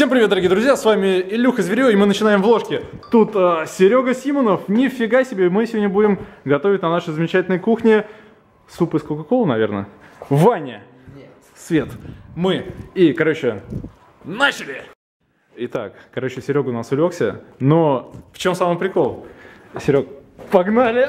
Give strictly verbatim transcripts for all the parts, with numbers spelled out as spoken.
Всем привет, дорогие друзья, с вами Илюха Зверё, и мы начинаем вложки. Тут э, Серега Симонов, нифига себе, мы сегодня будем готовить на нашей замечательной кухне суп из кока-колы, наверное. Ваня, нет. Свет, мы и, короче, начали! Итак, короче, Серега у нас улегся, но в чем самый прикол? Серег, погнали!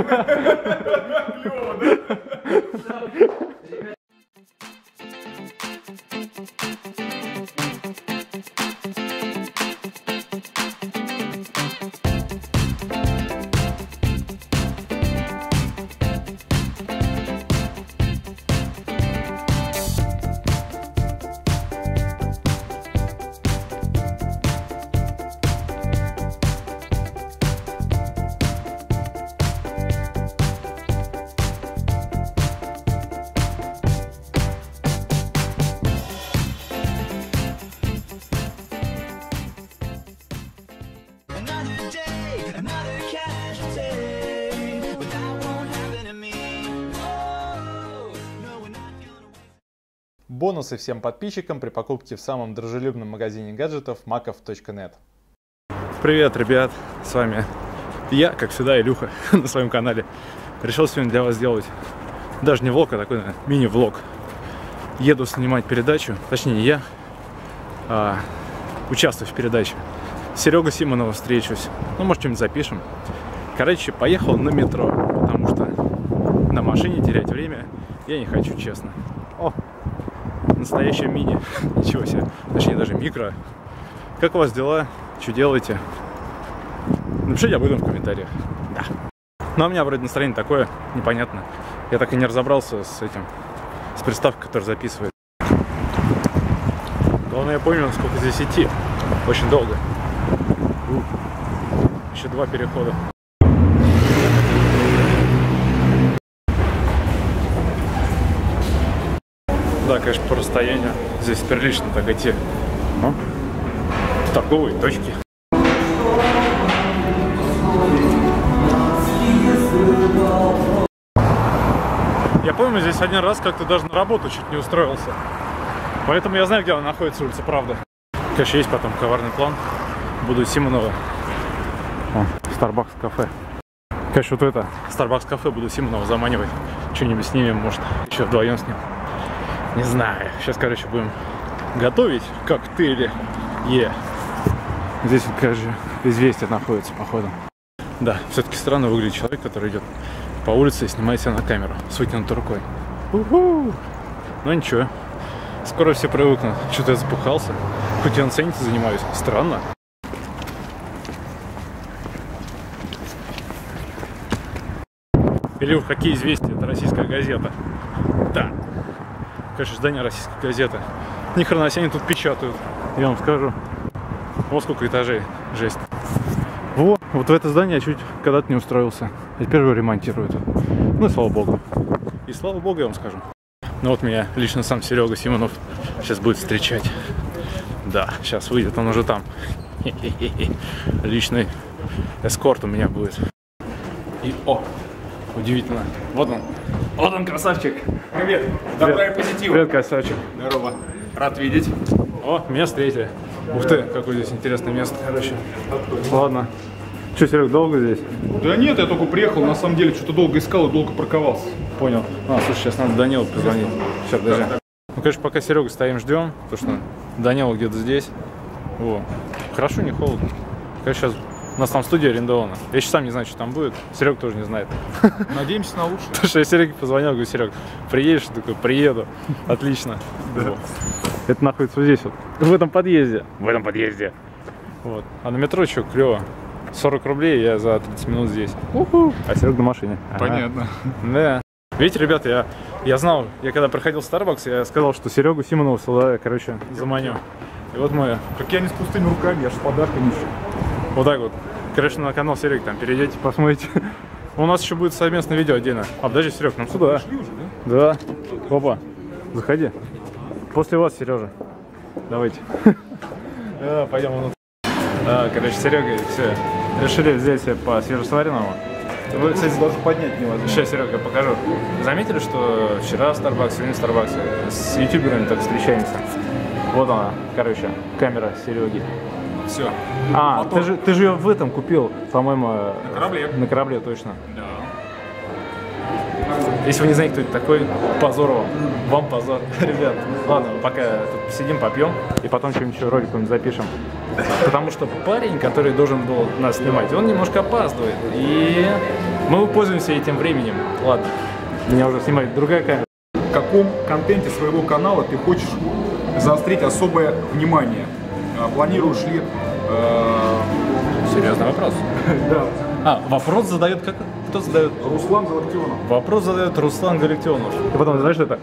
Бонусы всем подписчикам при покупке в самом дружелюбном магазине гаджетов маков точка нет. Привет, ребят, с вами я, как всегда, Илюха, на своем канале. Решил сегодня для вас сделать даже не влог, а такой мини-влог. Еду снимать передачу, точнее не я, а участвую в передаче. Серега Симонова встречусь, ну может что-нибудь запишем. Короче, поехал на метро, потому что на машине терять время я не хочу, честно. О! Настоящая мини. Ничего себе. Точнее, даже микро. Как у вас дела? Что делаете? Напишите об этом в комментариях. Да. Ну, а у меня вроде настроение такое, непонятно. Я так и не разобрался с этим, с приставкой, которая записывает. Главное, я понял, сколько здесь идти. Очень долго. Еще два перехода. Да, конечно, по расстоянию здесь прилично так идти. Ну, в торговые точки. Я помню, здесь один раз как-то даже на работу чуть не устроился. Поэтому я знаю, где она находится, улица Правда. Конечно, есть потом коварный план. Буду Симонова. О, Starbucks кафе. Конечно, вот это, Starbucks кафе, буду Симонова заманивать. Что-нибудь снимем, может, еще вдвоем с ним. Не знаю. Сейчас, короче, будем готовить коктейли. Е. Здесь вот, конечно, известие находится, походу. Да, все-таки странно выглядит человек, который идет по улице и снимает себя на камеру с вытянутой рукой. У-ху! Ну ничего. Скоро все привыкнут. Что-то я запухался. Хоть я на цените занимаюсь. Странно. Илюх, какие известия? Это российская газета. Да. Конечно, здание российской газеты. Ни хрена себе они тут печатают. Я вам скажу. Вот сколько этажей. Жесть. Вот, вот в это здание я чуть когда-то не устроился. А теперь его ремонтируют. Ну и слава богу. И слава богу, я вам скажу. Ну вот меня лично сам Серега Симонов сейчас будет встречать. Да, сейчас выйдет, он уже там. Личный эскорт у меня будет. И о! Удивительно. Вот он. Вот он, красавчик. Привет. Добра и позитива. Привет, красавчик. Здорово. Рад видеть. О, меня встретили. Ух ты, какое здесь интересное место, короче. Ладно. Че, Серег, долго здесь? Да нет, я только приехал. На самом деле, что-то долго искал и долго парковался. Понял. А, слушай, сейчас надо Данилу позвонить. Сейчас, подожди. Да, да. Ну, конечно, пока Серегу стоим, ждем. Потому что Данила где-то здесь. Во. Хорошо, не холодно. Конечно, сейчас... У нас там студия арендована. Я еще сам не знаю, что там будет. Серег тоже не знает. Надеемся на лучшее. Потому что я Сереге позвонил, говорю: Серег, приедешь? Я такой: приеду. Отлично. Да. Это находится вот здесь вот. В этом подъезде. В этом подъезде. Вот. А на метро что, клево. сорок рублей, я за тридцать минут здесь. У-ху. А Серег на машине. Понятно. Ага. Да. Видите, ребята, я, я знал, я когда проходил в Starbucks, я сказал, что Серегу Симонова сюда, короче, заманю. И вот мы. Как я не с пустыми руками, я ж с подарками еще. Вот так вот. Конечно, на канал Сереги там перейдите, посмотрите. У нас еще будет совместное видео отдельно. А подожди, Серег, нам сюда. Пришли уже, да? Да. Опа. Заходи. После вас, Сережа. Давайте. Пойдем внутрь. Короче, Серега, все. Решили взять по свежесваренному. Вы, кстати, даже поднять невозможно. Сейчас, Серега, покажу. Заметили, что вчера в Starbucks, сегодня в Starbucks с ютуберами так встречаемся? Вот она, короче, камера Сереги. Все. А, ты же, ты же ее в этом купил, по-моему. На корабле. На корабле, точно. Да. Если вы не знаете, кто это такой, позор вам. Вам позор. Ребят, ладно, пока тут сидим, попьем, и потом что-нибудь еще роликом запишем. Потому что парень, который должен был нас снимать, он немножко опаздывает. И мы пользуемся этим временем. Ладно, меня уже снимает другая камера. В каком контенте своего канала ты хочешь заострить особое внимание? А, планируешь ли... Э... Серьезный вопрос. Да. А, вопрос задает как? Кто задает? Руслан Галактионов. Вопрос задает Руслан Галактионов. И потом, знаешь, что это?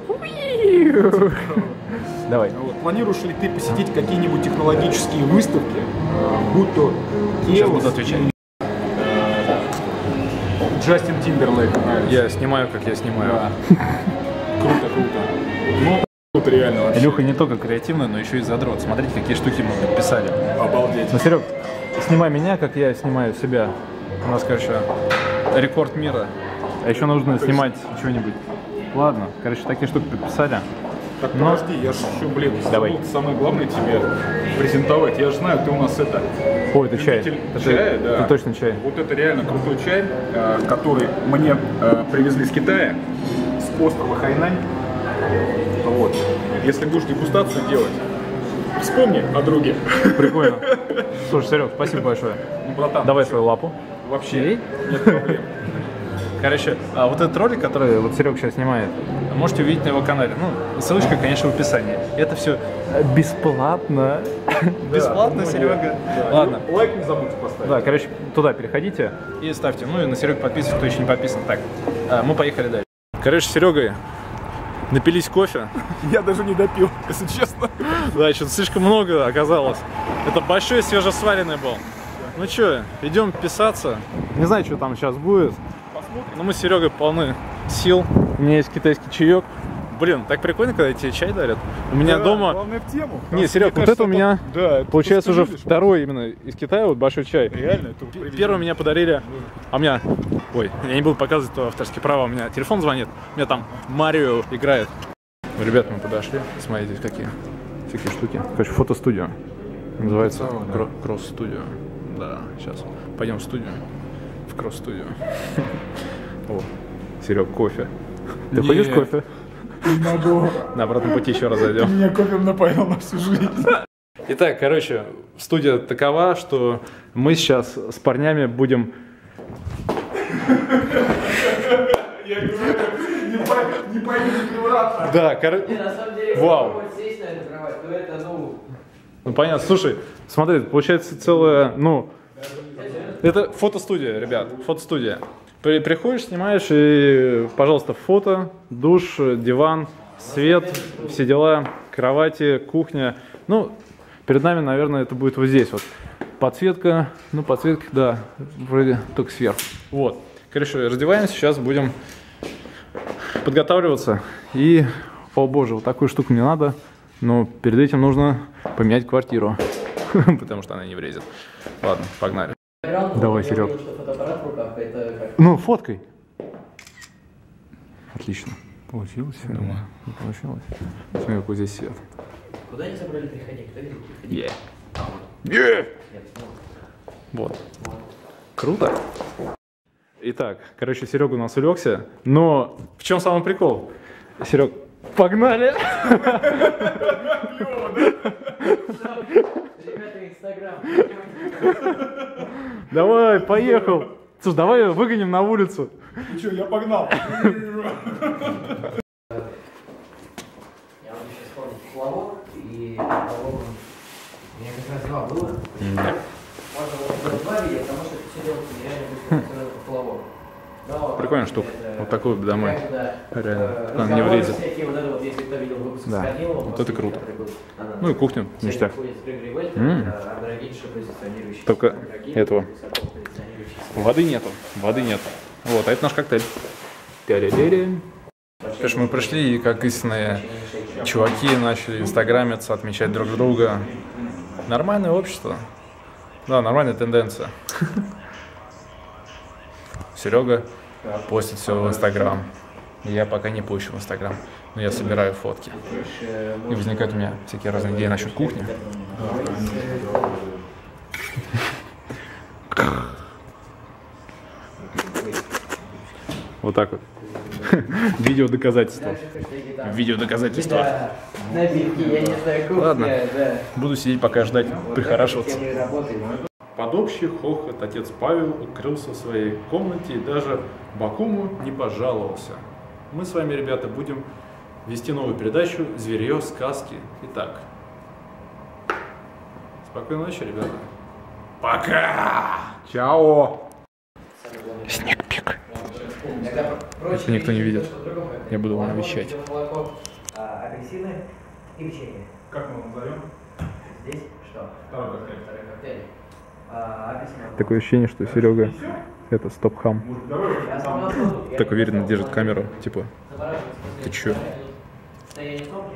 Давай. Вот. Планируешь ли ты посетить какие-нибудь технологические выставки, будь то Сейчас буду отвечать. Джастин Тимберлейк? Я снимаю, как я снимаю. Да. Круто, круто. Ну, круто реально вообще. Илюха не только креативный, но еще и задрот. Смотрите, какие штуки мы подписали. Обалдеть. Ну, Серег, снимай меня, как я снимаю себя. У нас, короче, рекорд мира. А еще нужно снимать что-нибудь. Ладно, короче, такие штуки подписали. Так, Но... подожди, я же еще, блин, Давай. забыл самое главное тебе презентовать. Я же знаю, ты у нас это... Ой, это чай. любитель Это, чая, да. это точно чай. Вот это реально крутой чай, э, который мне э, привезли с Китая, с острова Хайнань. Вот. Если будешь дегустацию делать, вспомни о друге. Прикольно. Слушай, Серег, спасибо большое. Ну, братан, Давай свою лапу. вообще нет проблем. Короче, а вот этот ролик, который вот Серег сейчас снимает, можете увидеть на его канале. Ну, ссылочка, конечно, в описании. Это все бесплатно. Бесплатно, Серега. Ладно. Лайк не забудьте поставить. Да, короче, туда переходите и ставьте. Ну и на Серегу подписывайтесь, кто еще не подписан. Так, мы поехали дальше. Короче, с Серегой напились кофе. Я даже не допил, если честно. Да, что-то слишком много оказалось. Это большой свежесваренный был. Ну что, идем писаться. Не знаю, что там сейчас будет. Но мы с Серегой полны сил. У меня есть китайский чаек. Блин, так прикольно, когда тебе чай дарят. У меня да, дома... Главное в тему. Не, Серег, вот это у меня, да, получается, уже видишь, второй именно из Китая, вот большой чай. Реально, это Первый меня подарили, а у меня... Ой, я не буду показывать то авторские права, у меня телефон звонит, у меня там Марио играет. Ну, ребят, мы подошли, смотрите, какие всякие штуки. Короче, фотостудия. Называется да. Кросс-студио. Да, сейчас пойдем в студию. В кросс-студию. О, Серег, кофе. Ты хочешь кофе? Не могу. На обратном пути еще раз зайдем. Ты меня кофем напоил на всю жизнь. Итак, короче, студия такова, что мы сейчас с парнями будем... Я говорю, не пойми превратно. Да, короче... На самом деле, Вау. если сесть на эту кровать, то это, ну... Ну, понятно. Слушай, смотри, получается целая, ну... Это фотостудия, ребят, фотостудия. При, приходишь, снимаешь и, пожалуйста, фото, душ, диван, свет, все дела, кровати, кухня. Ну, перед нами, наверное, это будет вот здесь вот. Подсветка, ну, подсветка, да, вроде только сверху. Вот. Короче, раздеваемся, сейчас будем подготавливаться. И, о боже, вот такую штуку мне надо, но перед этим нужно поменять квартиру, потому что она не влезет. Ладно, погнали. Давай, Серег. Ну, фоткай. Отлично. Получилось? Я думаю. Не получилось. Смотри, какой здесь свет. Куда они забрали приходи? Кто видел приходи? Yeah. Yeah. Вот. Круто. Итак, короче, Серега у нас улегся. Но в чем самый прикол? Серег, погнали! Ребята, Инстаграм. Давай, поехал. Слушай, давай выгоним на улицу. Ну что, я погнал. Я вот еще вспомнил флавор, и флавор, у меня как раз два было. Можно было два видео, потому что это все делается нереально быстро, это флавор. Прикольная штука. Вот такой вот домой. Реально. Она не влезет. Да. Вот это круто. Ну и кухня, ништяк. Только этого. Воды нету. Воды нету. Вот, а это наш коктейль. Конечно, мы пришли и как истинные чуваки начали инстаграмиться, отмечать друг друга. Нормальное общество. Да, нормальная тенденция. Серега постит все в Инстаграм. Я пока не пущу в Инстаграм. но я собираю фотки. И возникают у меня всякие разные идеи насчет кухни. Вот так вот. Видео доказательства. Видео доказательства. Ладно, буду сидеть пока ждать, прихорашиваться. Под общий хохот отец Павел укрылся в своей комнате и даже Бакуму не пожаловался. Мы с вами, ребята, будем вести новую передачу «Зверье сказки». Итак, спокойной ночи, ребята. Пока! Чао! Снегпик. Если никто не видит, я буду вам вещать. Апельсины и печенье. Как мы назовем? Здесь что? Второй коктейль. Второй коктейль. А, апельсины. Такое ощущение, что Серега это стоп-хам. Так уверенно держит камеру, типа, ты чё? Состояние сумки?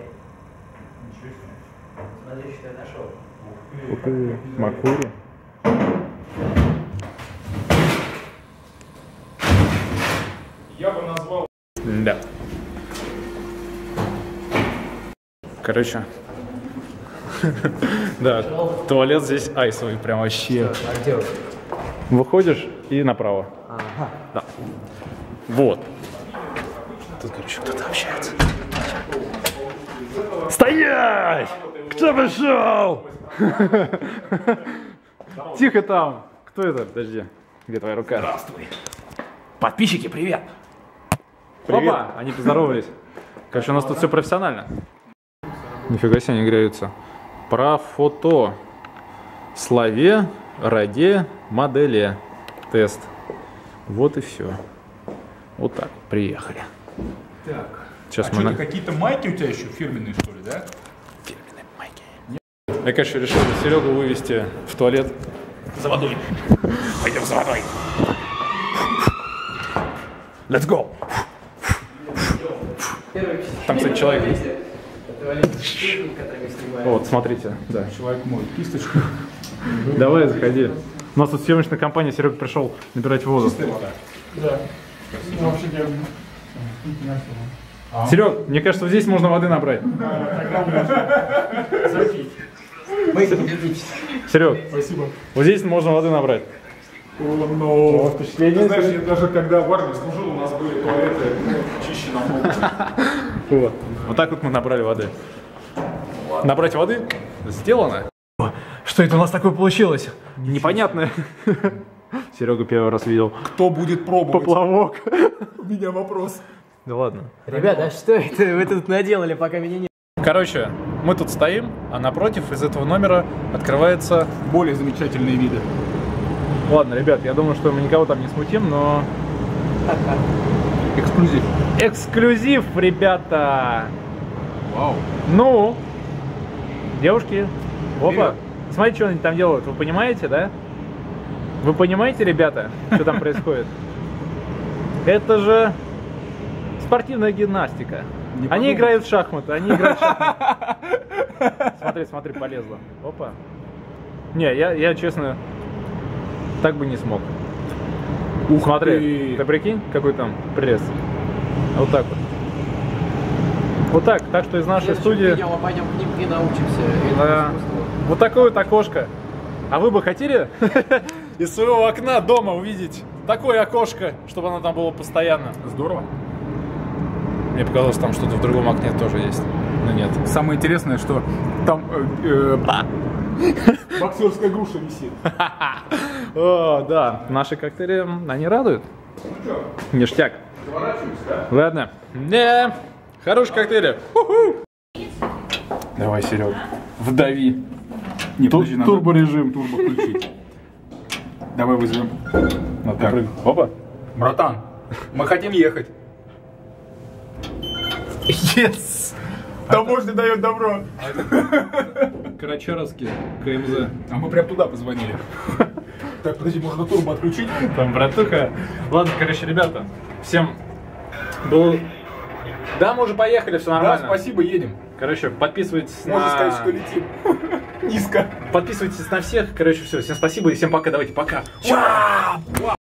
Смотри, что я нашел. Ух ты, Макури. Я бы назвал... Да. Короче. Да, туалет здесь айсовый, прям вообще. А где вы? Выходишь и направо. Ага. Да. Вот. Тут, короче, кто-то общается. Стоять! Кто пришел? Тихо там. Кто это? Подожди. Где твоя рука? Здравствуй. Подписчики, привет! Привет. Опа! Они поздоровались. Короче, у нас тут все профессионально. Нифига себе, они греются. Про фото. Славе, раде, модели. Тест. Вот и все. Вот так. Приехали. Так. Сейчас а мы что, на... какие-то майки у тебя еще фирменные, что ли, да? Фирменные майки. Я, конечно, решил Серегу вывести в туалет. За водой. Пойдем за водой. Let's go. Там, кстати, человек есть. Вот, смотрите. Да. Человек мой, кисточку. Давай, заходи. У нас тут съемочная компания, Серега пришел набирать воду. Чистая вода. Да. Ну, вообще дело. Серег, мне кажется, вот здесь можно воды набрать. Серег, Спасибо. вот здесь можно воды набрать. О, но... Впечатление. Знаешь, я даже когда в армии служил, у нас были туалеты чище намного. Вот. Вот так вот мы набрали воды. Набрать воды сделано. Что это у нас такое получилось? Непонятно. Серега первый раз видел. Кто будет пробовать? Поплавок. У меня вопрос. Да ладно. Ребята, а что это вы тут наделали, пока меня нет? Короче, мы тут стоим, а напротив из этого номера открывается... Более замечательные виды. Ладно, ребят, я думаю, что мы никого там не смутим, но... Эксклюзив. Эксклюзив, ребята! Вау. Ну, девушки, опа, Вперед. смотрите, что они там делают, вы понимаете, да? Вы понимаете, ребята, что там происходит? Это же спортивная гимнастика. Не Они подумайте. играют в шахматы, они играют в шахматы. Смотри, смотри, полезло. Опа. Не, я, я честно, так бы не смог. Ух Смотри, ты. ты прикинь, какой там пресс. Вот так вот. Вот так, так что из нашей студии... Мы пойдем к ним и научимся Да. Вот такое вот окошко. А вы бы хотели из своего окна дома увидеть такое окошко, чтобы оно там было постоянно? Здорово. Мне показалось, там что-то в другом окне тоже есть. Но нет. Самое интересное, что там э, э, боксерская груша висит. О, да. Наши коктейли, они радуют. Ну что, Ништяк. заворачиваемся, да? Ладно. Не, хорошие коктейли. У-ху. Давай, Серег, вдави. Не, Ту- подожди, надо турборежим. турбо включить. Давай вызовем. Надо Так. попрыгнуть. Опа. Братан, мы хотим ехать. Yes. Таможня дает добро. Карачаровский КМЗ. А мы прям туда позвонили. Так, подожди, можно турбо отключить? Там братуха. Ладно, короче, ребята, всем был... Да, мы уже поехали, все Да, нормально. спасибо, едем. Короче, подписывайтесь Можно на... сказать, что летим. Низко. Подписывайтесь на всех. Короче, все. Всем спасибо и всем пока. Давайте, пока. Чао!